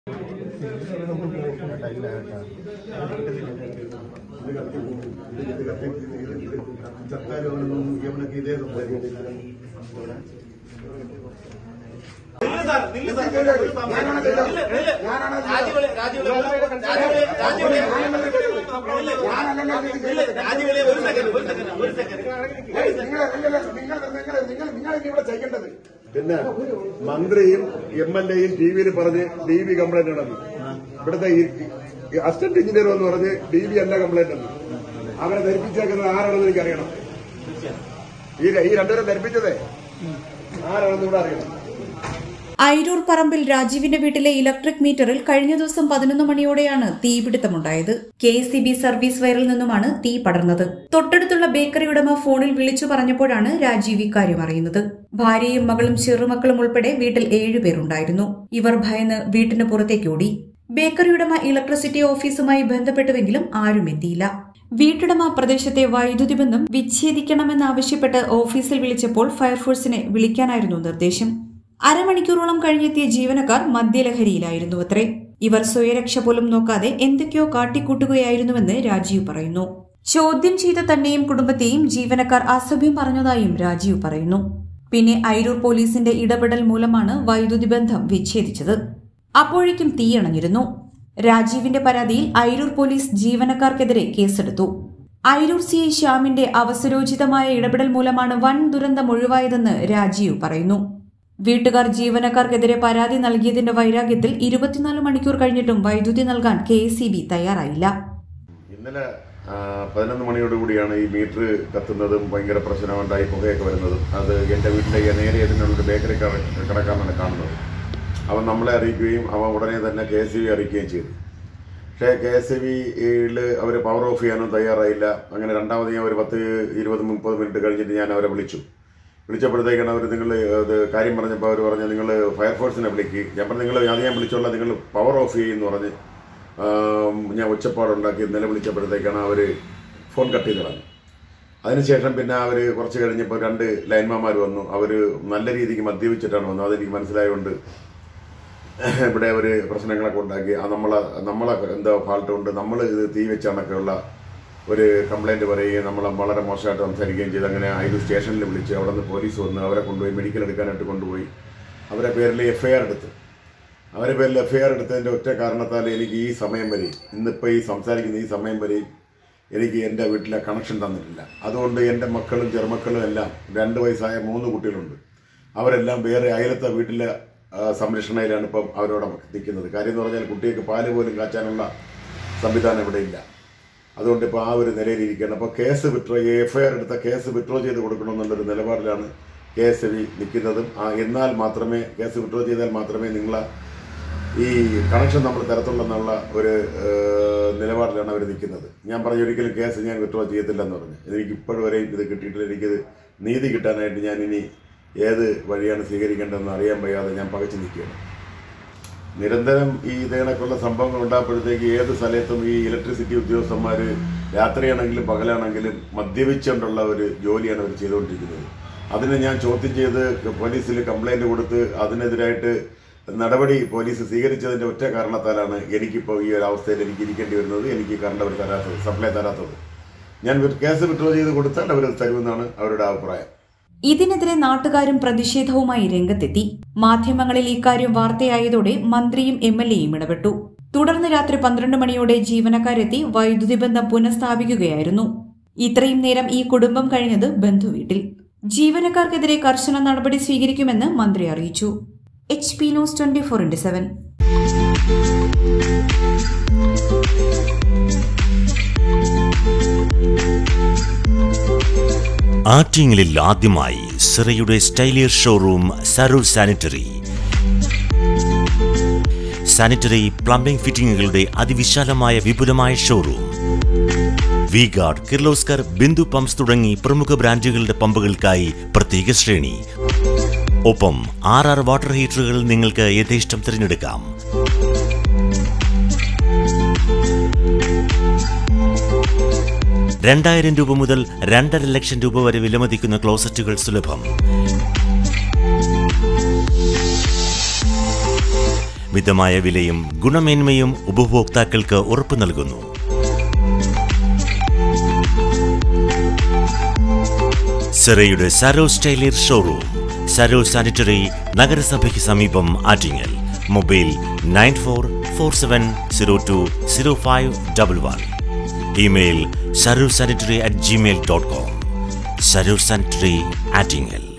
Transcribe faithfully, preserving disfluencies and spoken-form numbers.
പിന്നെ മന്ത്രിയും M L എയും ടി വിയിൽ പറഞ്ഞ് ഡി ബി കംപ്ലൈന്റ് ആണെന്ന്. ഇവിടുത്തെ അസിസ്റ്റന്റ് എഞ്ചിനീയർ എന്ന് പറഞ്ഞ് ഡി ബി അല്ല കംപ്ലൈന്റ് എന്ന്. അവരെ ധരിപ്പിച്ചേക്കുന്നത് ആരാണെന്ന് എനിക്കറിയണം. ഈ ഈ രണ്ടുപേരെ ധരിപ്പിച്ചതേ ആരാണെന്ന് ഇവിടെ അറിയണം. അയിരൂർ പറമ്പിൽ രാജീവിന്റെ വീട്ടിലെ ഇലക്ട്രിക് മീറ്ററിൽ കഴിഞ്ഞ ദിവസം പതിനൊന്ന് മണിയോടെയാണ് തീപിടുത്തമുണ്ടായത്. K S E B service വയറിൽ നിന്നുമാണ് തീ പടർന്നത്. തൊട്ടടുത്തുള്ള ബേക്കറി ഉടമ ഫോണിൽ വിളിച്ചു പറഞ്ഞപ്പോഴാണ് രാജീവ് ഇക്കാര്യം അറിയുന്നത്. ഭാര്യയും മകളും ചെറുമക്കളും ഉൾപ്പെടെ വീട്ടിൽ ഏഴുപേരുണ്ടായിരുന്നു. ഇവർ ഭയന്ന് വീട്ടിന് പുറത്തേക്കോടി. ബേക്കറി ഉടമ ഇലക്ട്രിസിറ്റി ഓഫീസുമായി ബന്ധപ്പെട്ടുവെങ്കിലും ആരും എത്തിയില്ല. വീട്ടുടമ പ്രദേശത്തെ വൈദ്യുതി ബന്ധം വിച്ഛേദിക്കണമെന്നാവശ്യപ്പെട്ട് ഓഫീസിൽ വിളിച്ചപ്പോൾ ഫയർഫോഴ്സിനെ വിളിക്കാനായിരുന്നു നിർദ്ദേശം. അരമണിക്കൂറോളം കഴിഞ്ഞെത്തിയ ജീവനക്കാർ മദ്യലഹരിയിലായിരുന്നു അത്രേ. ഇവർ സ്വയരക്ഷ പോലും നോക്കാതെ എന്തൊക്കെയോ കാട്ടിക്കൂട്ടുകയായിരുന്നുവെന്ന് രാജീവ് പറയുന്നു. ചോദ്യം ചെയ്ത തന്നെയും കുടുംബത്തെയും ജീവനക്കാർ അസഭ്യം പറഞ്ഞതായും രാജീവ് പറയുന്നു. പിന്നെ അയിരൂർ പോലീസിന്റെ ഇടപെടൽ മൂലമാണ് വൈദ്യുതി ബന്ധം വിച്ഛേദിച്ചത്. അപ്പോഴേക്കും തീയണഞ്ഞിരുന്നു. രാജീവിന്റെ പരാതിയിൽ അയിരൂർ പോലീസ് ജീവനക്കാർക്കെതിരെ കേസെടുത്തു. അയിരൂർ സി ഐ ശ്യാമിന്റെ അവസരോചിതമായ ഇടപെടൽ മൂലമാണ് വൻ ദുരന്തം ഒഴിവായതെന്ന് രാജീവ് പറയുന്നു. വീട്ടുകാർ ജീവനക്കാർക്കെതിരെ പരാതി നൽകിയതിന്റെ വൈരാഗ്യത്തിൽ ഇരുപത്തിനാല് മണിക്കൂർ കഴിഞ്ഞിട്ടും വൈദ്യുതി നൽകാൻ കെ എസ് ഇ ബി തയ്യാറായില്ല. ഇന്നലെ പതിനൊന്ന് മണിയോടുകൂടിയാണ് ഈ മീറ്റർ കത്തുന്നതും ഭയങ്കര പ്രശ്നമുണ്ടായി പുകയൊക്കെ വരുന്നതും. അത് എൻ്റെ വീട്ടിലെ നേരെ ഇതിനുള്ള ബേക്കറി കടക്കാരനാണ് കാണുന്നത്. അവൻ നമ്മളെ അറിയിക്കുകയും അവൻ ഉടനെ തന്നെ കെ എസ് ഇ ബി അറിയിക്കുകയും ചെയ്തു. പക്ഷേ കെ എസ് ഇ ബിയിൽ അവർ പവർ ഓഫ് ചെയ്യാനും തയ്യാറായില്ല. അങ്ങനെ രണ്ടാമത് ഞാൻ ഒരു പത്ത് ഇരുപത് മുപ്പത് മിനിറ്റ് കഴിഞ്ഞിട്ട് ഞാൻ അവരെ വിളിച്ചു. വിളിച്ചപ്പോഴത്തേക്കാണ് അവർ നിങ്ങൾ അത് കാര്യം പറഞ്ഞപ്പോൾ അവർ പറഞ്ഞ് നിങ്ങൾ ഫയർഫോഴ്സിനെ വിളിക്കുക. ഞാൻ പറഞ്ഞു നിങ്ങൾ അത് ഞാൻ വിളിച്ചോളാം, നിങ്ങൾ പവർ ഓഫ് ചെയ്യുമെന്ന് പറഞ്ഞ് ഞാൻ ഒച്ചപ്പാടുണ്ടാക്കി നിലവിളിച്ചപ്പോഴത്തേക്കാണ് അവർ ഫോൺ കട്ട് ചെയ്ത് കളഞ്ഞു. അതിനുശേഷം പിന്നെ അവർ കുറച്ച് കഴിഞ്ഞപ്പോൾ രണ്ട് ലൈൻമാന്മാർ വന്നു. അവർ നല്ല രീതിക്ക് മദ്യപിച്ചിട്ടാണ് വന്നത്. അതെനിക്ക് മനസ്സിലായതുകൊണ്ട് ഇവിടെ അവർ പ്രശ്നങ്ങളൊക്കെ ഉണ്ടാക്കി. അത് നമ്മളെ നമ്മളെ എന്താ ഫാൾട്ട് കൊണ്ട് നമ്മൾ ഇത് തീ വെച്ചാണൊക്കെയുള്ള ഒരു കംപ്ലൈൻറ്റ് പറയുകയും നമ്മളെ വളരെ മോശമായിട്ട് സംസാരിക്കുകയും ചെയ്ത് അങ്ങനെ അയിരൂർ സ്റ്റേഷനിൽ വിളിച്ച് അവിടെ നിന്ന് പോലീസ് വന്ന് അവരെ കൊണ്ടുപോയി മെഡിക്കൽ എടുക്കാനായിട്ട് കൊണ്ടുപോയി. അവരെ പേരിൽ എഫ് ഐ ആർ എടുത്ത് അവരെ പേരിൽ എഫ് ഐ ആർ എടുത്തതിൻ്റെ ഒറ്റ കാരണത്താൽ എനിക്ക് ഈ സമയം വരെ ഇന്നിപ്പോൾ ഈ സംസാരിക്കുന്ന ഈ സമയം വരെയും എനിക്ക് എൻ്റെ വീട്ടിലെ കണക്ഷൻ തന്നിട്ടില്ല. അതുകൊണ്ട് എൻ്റെ മക്കളും ചെറുമക്കളും എല്ലാം രണ്ട് വയസ്സായ മൂന്ന് കുട്ടികളുണ്ട്. അവരെല്ലാം വേറെ അയലത്തെ വീട്ടിലെ സംരക്ഷണയിലാണ് ഇപ്പം അവരോട് നിൽക്കുന്നത്. കാര്യം എന്ന് പറഞ്ഞാൽ കുട്ടികൾക്ക് പാല് പോലും കാച്ചാനുള്ള സംവിധാനം ഇവിടെ ഇല്ല. അതുകൊണ്ട് ഇപ്പോൾ ആ ഒരു നിലയിലിരിക്കുകയാണ്. അപ്പോൾ case withdraw F I R എടുത്ത കേസ് വിഡ്രോ ചെയ്ത് കൊടുക്കണമെന്നുള്ളൊരു നിലപാടിലാണ് കെ എസ് ഇ ബി നിൽക്കുന്നതും. എന്നാൽ മാത്രമേ കേസ് വിഡ്രോ ചെയ്താൽ മാത്രമേ നിങ്ങളെ ഈ കണക്ഷൻ നമ്മൾ തരത്തുള്ളെന്നുള്ള ഒരു നിലപാടിലാണ് അവർ നിൽക്കുന്നത്. ഞാൻ പറഞ്ഞു ഒരിക്കലും കേസ് ഞാൻ വിഡ്രോ ചെയ്യത്തില്ലെന്ന് പറഞ്ഞു. എനിക്ക് ഇപ്പോഴും വരെയും ഇത് കിട്ടിയിട്ടില്ല. എനിക്കിത് നീതി കിട്ടാനായിട്ട് ഞാൻ ഇനി ഏത് വഴിയാണ് സ്വീകരിക്കേണ്ടതെന്ന് അറിയാൻ വയ്യാതെ ഞാൻ പകച്ചു നിൽക്കുകയാണ്. നിരന്തരം ഈ ഇതേണക്കുള്ള സംഭവങ്ങൾ ഉണ്ടാകുമ്പോഴത്തേക്ക് ഏത് സ്ഥലത്തും ഈ ഇലക്ട്രിസിറ്റി ഉദ്യോഗസ്ഥന്മാർ രാത്രിയാണെങ്കിലും പകലാണെങ്കിലും മദ്യപിച്ചുകൊണ്ടുള്ള ഒരു ജോലിയാണ് അവർ ചെയ്തുകൊണ്ടിരിക്കുന്നത്. അതിനെ ഞാൻ ചോദ്യം ചെയ്ത് പോലീസിൽ കംപ്ലൈൻറ്റ് കൊടുത്ത് അതിനെതിരായിട്ട് നടപടി പോലീസ് സ്വീകരിച്ചതിൻ്റെ ഒറ്റ കാരണത്താലാണ് എനിക്കിപ്പോൾ ഈ ഒരു അവസ്ഥയിൽ എനിക്ക് ഇരിക്കേണ്ടി വരുന്നത്. എനിക്ക് കറണ്ട് അവർ തരാത്തത്, സപ്ലൈ തരാത്തത്. ഞാൻ കേസ് വിഡ്രോ ചെയ്ത് കൊടുത്താൽ അവർ തരുമെന്നാണ് അവരുടെ അഭിപ്രായം. ഇതിനെതിരെ നാട്ടുകാരും പ്രതിഷേധവുമായി രംഗത്തെത്തി. മാധ്യമങ്ങളിൽ ഇക്കാര്യം വാർത്തയായതോടെ മന്ത്രിയും എം എൽ എയും ഇടപെട്ടു. തുടർന്ന് രാത്രി പന്ത്രണ്ട് മണിയോടെ ജീവനക്കാരെത്തി വൈദ്യുതി ബന്ധം പുനഃസ്ഥാപിക്കുകയായിരുന്നു. ഇത്രയും നേരം ഈ കുടുംബം കഴിഞ്ഞത് ബന്ധുവീട്ടിൽ. ജീവനക്കാർക്കെതിരെ കർശന നടപടി സ്വീകരിക്കുമെന്ന് മന്ത്രി അറിയിച്ചു. H P news twenty four into seven. ആറ്റിങ്ങലിൽ ആദ്യമായി സിറയുടെ സ്റ്റൈലിയർ ഷോറൂം സരൂർ സാനിറ്ററി. സാനിറ്ററി പ്ലംബിംഗ് ഫിറ്റിംഗുകളുടെ അതിവിശാലമായ വിപുലമായ showroom. V Guard, Kirloskar, Bindu pumps തുടങ്ങി പ്രമുഖ ബ്രാൻഡുകളുടെ പമ്പുകൾക്കായി പ്രത്യേക ശ്രേണി. ഒപ്പം ആർ ആർ വാട്ടർ ഹീറ്ററുകൾ നിങ്ങൾക്ക് യഥേഷ്ടം തിരഞ്ഞെടുക്കാം. രണ്ടായിരം രൂപ മുതൽ രണ്ടര ലക്ഷം രൂപ വരെ വിലമതിക്കുന്ന ക്ലോസറ്റുകൾ സുലഭം. മിതമായ വിലയും ഗുണമേന്മയും ഉപഭോക്താക്കൾക്ക് ഉറപ്പു നൽകുന്നു. സെറയുടെ Saros tiler showroom, Saros sanitary, നഗരസഭയ്ക്ക് സമീപം, Attingal. Mobile nine four four seven zero two zero five double one. Email Saros sanitary at Gmail dot com. Saros sanitary, Attingal.